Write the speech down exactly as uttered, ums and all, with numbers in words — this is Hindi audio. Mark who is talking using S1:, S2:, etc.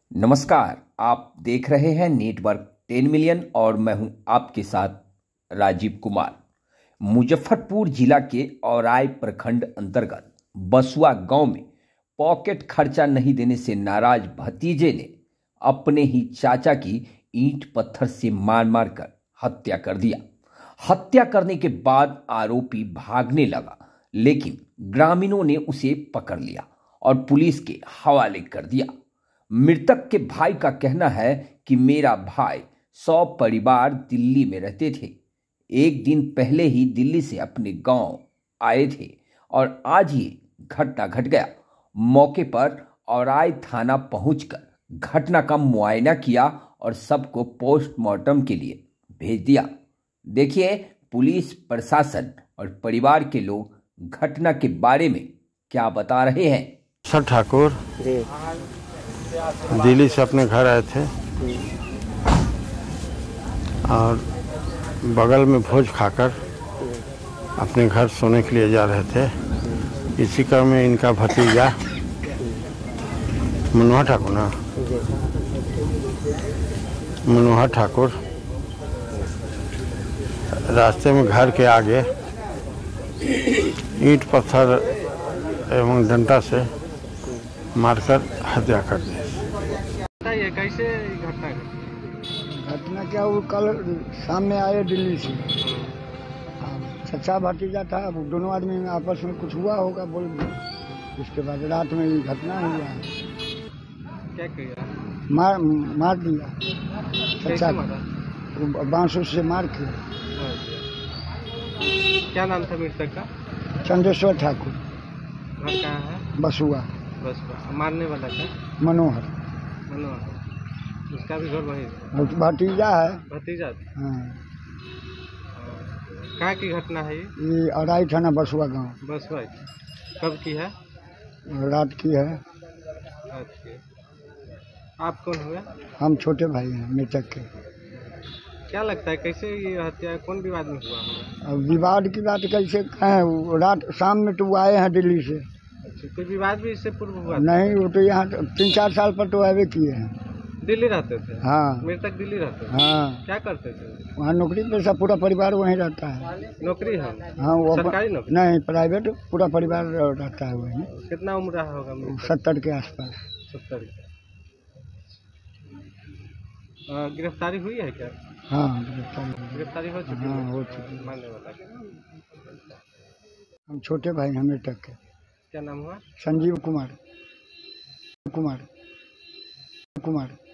S1: नमस्कार, आप देख रहे हैं नेटवर्क टेन मिलियन और मैं हूं आपके साथ राजीव कुमार। मुजफ्फरपुर जिला के औराई प्रखंड अंतर्गत बसुआ गांव में पॉकेट खर्चा नहीं देने से नाराज भतीजे ने अपने ही चाचा की ईंट पत्थर से मार मार कर हत्या कर दिया। हत्या करने के बाद आरोपी भागने लगा, लेकिन ग्रामीणों ने उसे पकड़ लिया और पुलिस के हवाले कर दिया। मृतक के भाई का कहना है कि मेरा भाई सौ परिवार दिल्ली में रहते थे। एक दिन पहले ही दिल्ली से अपने गांव आए थे और आज ये घटना घट गया। मौके पर औराई थाना पहुंचकर घटना का मुआयना किया और सबको पोस्टमार्टम के लिए भेज दिया। देखिए पुलिस प्रशासन और परिवार के लोग घटना के बारे में क्या बता रहे हैं।
S2: सर ठाकुर दिल्ली से अपने घर आए थे और बगल में भोज खाकर अपने घर सोने के लिए जा रहे थे। इसी क्रम में इनका भतीजा मनोहर ठाकुर ना मनोहर ठाकुर रास्ते में घर के आगे ईंट पत्थर एवं डंडा से मारकर हत्या कर दी।
S3: ये कैसे घटना
S4: घटना क्या, वो कल शाम में आए दिल्ली से, चचा भतीजा था, वो दोनों आदमी में आपस में कुछ हुआ होगा बोल। उसके बाद रात में ये घटना हुआ।
S3: क्या किया?
S4: मार मार दिया चचा को, बांसों से मार के।
S3: क्या नाम था मृतक का?
S4: चंदेश्वर ठाकुर।
S3: घर कहाँ है?
S4: बसुआ।
S3: बसुआ। मारने वाला का?
S4: मनोहर।
S3: मनोहर। उसका भी घर वहीं?
S4: भतीजा है।
S3: भतीजा?
S4: हाँ।
S3: कहाँ की घटना है ये?
S4: ये औराई थाना बसुआ गांव।
S3: बसुआ। कब की है?
S4: रात की है।
S3: अच्छा। आप कौन हुए?
S4: हम छोटे भाई हैं मृतक के।
S3: क्या लगता है कैसे ये हत्या कौन विवाद में हुआ होगा?
S4: अब विवाद की बात कैसे कहें, रात शाम में तो वो आए हैं दिल्ली से।
S3: अच्छा, कोई विवाद भी इससे पूर्व हुआ?
S4: नहीं, वो तो यहाँ तीन चार साल पर तो आवे किए हैं।
S3: दिल्ली रहते थे?
S4: हाँ।
S3: मृतक दिल्ली रहते थे?
S4: हाँ।
S3: क्या करते थे?
S4: वहाँ नौकरी पे सब पूरा परिवार वहीं रहता है।
S3: नौकरी है?
S4: हाँ, वो
S3: सरकारी नौकरी?
S4: नहीं, प्राइवेट। पूरा परिवार रहता है वहीं।
S3: कितना उम्र रहा होगा?
S4: सत्तर के आसपास।
S3: सत्तर। गिरफ्तारी हुई है क्या?
S4: हाँ, गिरफ्तारी
S3: गिरफ्तारी हो चुकी है?
S4: हाँ, हो चुकी है।
S3: मानने वाला
S4: हम छोटे भाई हैं मृतक के।
S3: क्या नाम हुआ?
S4: संजीव कुमार कुमार कुमार